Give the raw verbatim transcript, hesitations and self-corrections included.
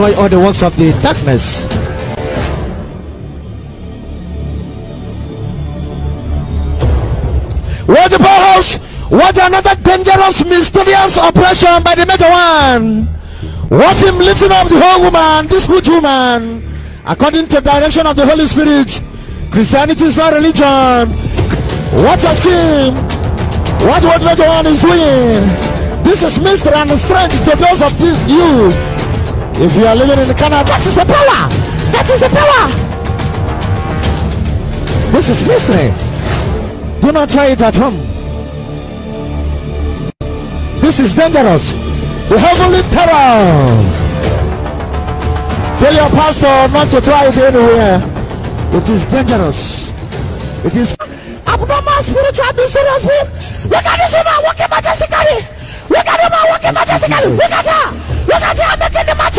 destroy all the works of the darkness. Watch the powerhouse. Watch another dangerous, mysterious oppression by the major one. Watch him lifting up the whole woman, this good woman, according to the direction of the Holy Spirit. Christianity is not religion. Watch her scream. Watch what major one is doing. This is mystery and strange to those of you. If you are living in the Canada, that is the power. That is the power. This is mystery. Do not try it at home. This is dangerous. The heavenly terror. Tell your pastor not to try it anywhere. It is dangerous. It is abnormal spiritual mysterious being. Look at this woman walking majestically. Look at the man walking majestically. Look at her. Look at her making the